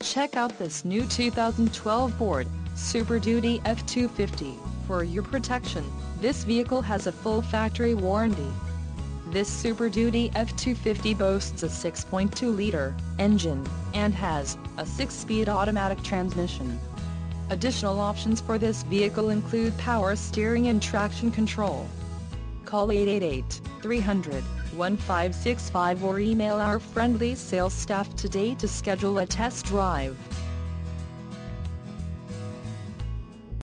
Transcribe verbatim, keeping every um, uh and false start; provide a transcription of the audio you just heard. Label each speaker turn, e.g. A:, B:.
A: Check out this new two thousand twelve Ford Super Duty F two fifty. For your protection, this vehicle has a full factory warranty. This Super Duty F two fifty boasts a six point two liter engine, and has a six-speed automatic transmission. Additional options for this vehicle include power steering and traction control. Call eight eight eight, three hundred, one five six five or email our friendly sales staff today to schedule a test drive.